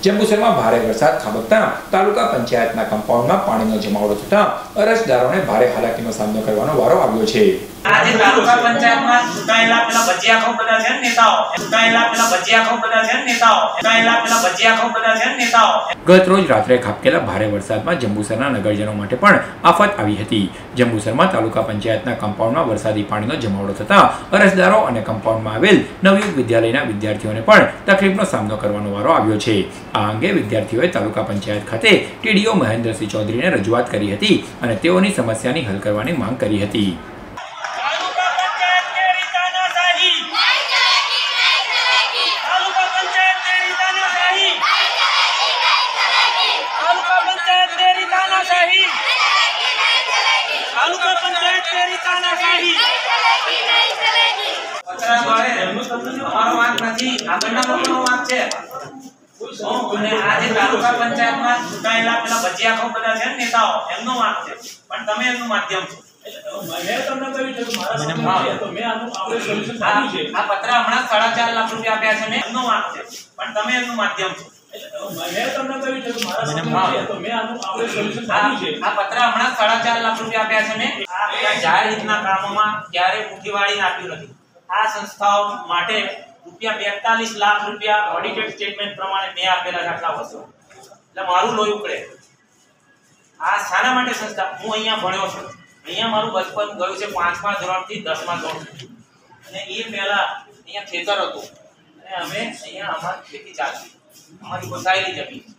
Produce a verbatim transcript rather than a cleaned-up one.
જંબુસરમાં ભારે વરસાદ ખાબકતા તાલુકા પંચાયતના કમ્પાઉન્ડમાં પાણીનો જમાવડો થતા અરજદારોને ભારે હાલાકીનો સામનો કરવાનો વારો આવ્યો છે। આજે તાલુકા પંચાયતમાં ચૂંટાયેલા પેલા ભજીયા ખાવ બધા છે નેતાઓ ચૂંટાયેલા પેલા ભજીયા ખાવ બધા છે નેતાઓ ચૂંટાયેલા પેલા ભજીયા ખાવ બધા છે નેતાઓ ગત રોજ રાત્રે ખાબકેલા ભારે વરસાદમાં જંબુસરના નગરજનો માટે પણ આફત આવી હતી। જંબુસરમાં તાલુકા પંચાયતના કમ્પાઉન્ડમાં વરસાદી પાણીનો જમાવડો થતા અરજદારો અને કમ્પાઉન્ડમાં આવેલ નવયુગ વિદ્યાલયના વિદ્યાર્થીઓને પણ તકલીફનો સામનો કરવાનો વારો આવ્યો છે। આ અંગે વિદ્યાર્થીઓએ તાલુકા પંચાયત ખાતે ટીડીઓ મહેન્દ્રસિંહ ચૌધરીને રજૂઆત કરી હતી અને તેઓની સમસ્યાની હલ કરવાની માંગ કરી હતી। અમારો વાંક નથી, આગળના લોકોનો વાંક છે। અને આજે તાલુકા પંચાયતમાં ચૂંટાયેલા પેલા ભજીયા ખાવ બધા છે નેતાઓ એમનો વાંક છે, પણ તમે એમનું માધ્યમ છો। મેં તમને કહ્યું છે કે મારા સામે તો મેં આનું આપણે સોલ્યુશન આપ્યું છે। આ પત્ર હમણાં સાડા ચાર લાખ રૂપિયા આપ્યા છે ને એમનો વાંક છે, પણ તમે એમનું માધ્યમ છો। મેં તમને કહ્યું છે કે મારા સામે તો મેં આનું આપણે સોલ્યુશન આપ્યું છે। આ પત્ર હમણાં સાડા ચાર લાખ રૂપિયા આપ્યા છે ને આ જાહેર હિતના કામોમાં ક્યારે મુઠ્ઠીવાળી આપ્યું નથી। આ સંસ્થાઓ માટે રૂપિયા બેતાલીસ લાખ રૂપિયા ઓડિટેડ સ્ટેટમેન્ટ પ્રમાણે મેં આપેલા છે આટલા વર્ષો, એટલે મારું લોહી ઉકળે। આ શાના માટે સંસ્થા? હું અહીંયા ભણ્યો છું, અહીંયા મારું બચપન ગયું છે પાંચમા ધોરણથી દસમા ધોરણ સુધી, અને એ પહેલા અહીંયા ખેતર હતું અને અમે અહીંયા અમારી ખેતી ચાલતી, અમારી વસાયેલી જમીન।